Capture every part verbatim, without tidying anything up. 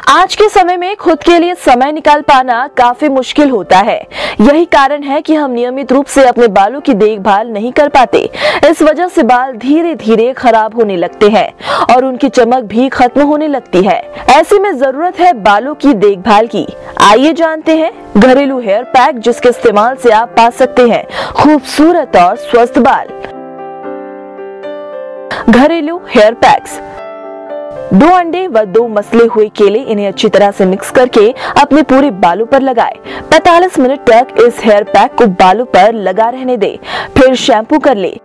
आज के समय में खुद के लिए समय निकाल पाना काफी मुश्किल होता है। यही कारण है कि हम नियमित रूप से अपने बालों की देखभाल नहीं कर पाते। इस वजह से बाल धीरे धीरे खराब होने लगते हैं और उनकी चमक भी खत्म होने लगती है। ऐसे में जरूरत है बालों की देखभाल की। आइए जानते हैं घरेलू हेयर पैक जिसके इस्तेमाल से आप पा सकते हैं खूबसूरत और स्वस्थ बाल। घरेलू हेयर पैक्स। दो अंडे व दो मसले हुए केले, इन्हें अच्छी तरह से मिक्स करके अपने पूरे बालों पर लगाएं। पैंतालीस मिनट तक इस हेयर पैक को बालों पर लगा रहने दें, फिर शैम्पू कर ले।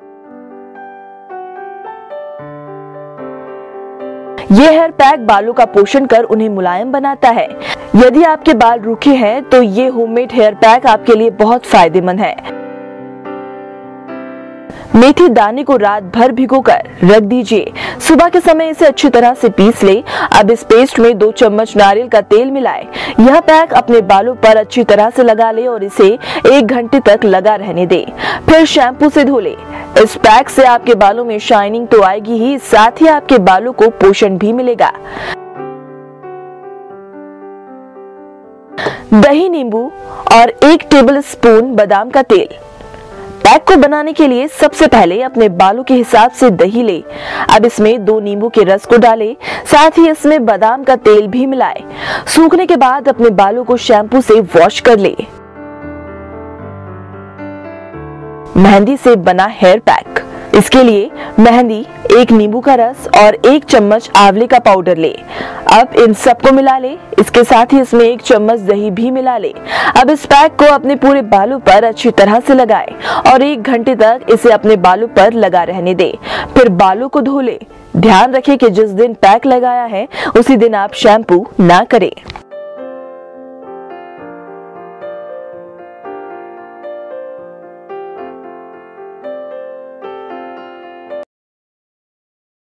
ये हेयर पैक बालों का पोषण कर उन्हें मुलायम बनाता है। यदि आपके बाल रूखे हैं तो ये होममेड हेयर पैक आपके लिए बहुत फायदेमंद है। मेथी दाने को रात भर भिगोकर रख दीजिए। सुबह के समय इसे अच्छी तरह से पीस ले। अब इस पेस्ट में दो चम्मच नारियल का तेल मिलाएं। यह पैक अपने बालों पर अच्छी तरह से लगा ले और इसे एक घंटे तक लगा रहने दें, फिर शैम्पू से धो ले। इस पैक से आपके बालों में शाइनिंग तो आएगी ही, साथ ही आपके बालों को पोषण भी मिलेगा। दही, नींबू और एक टेबल स्पून बादाम का तेल। पैक को बनाने के लिए सबसे पहले अपने बालों के हिसाब से दही ले। अब इसमें दो नींबू के रस को डालें, साथ ही इसमें बादाम का तेल भी मिलाएं। सूखने के बाद अपने बालों को शैम्पू से वॉश कर ले। मेहंदी से बना हेयर पैक। इसके लिए मेहंदी, एक नींबू का रस और एक चम्मच आंवले का पाउडर ले। अब इन सबको मिला ले। इसके साथ ही इसमें एक चम्मच दही भी मिला ले। अब इस पैक को अपने पूरे बालों पर अच्छी तरह से लगाएं और एक घंटे तक इसे अपने बालों पर लगा रहने दे, फिर बालों को धो ले। ध्यान रखें कि जिस दिन पैक लगाया है उसी दिन आप शैम्पू ना करें।